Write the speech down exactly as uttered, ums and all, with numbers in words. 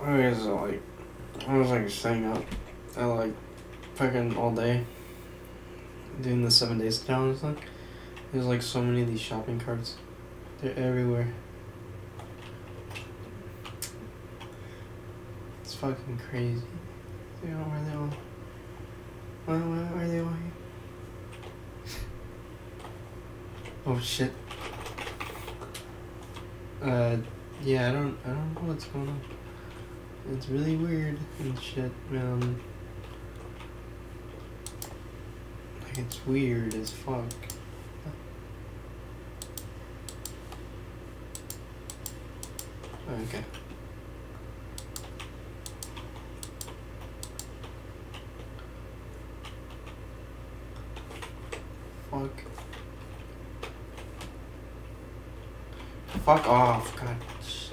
Okay, so like, I was like staying up at like fucking all day doing the seven days challenge thing. There's like so many of these shopping carts. They're everywhere. It's fucking crazy. You know where they all? Why, why are they all here? Oh shit. Uh, yeah, I don't, I don't know what's going on. It's really weird and shit, man. Like, it's weird as fuck. Okay. Fuck. Fuck off, god.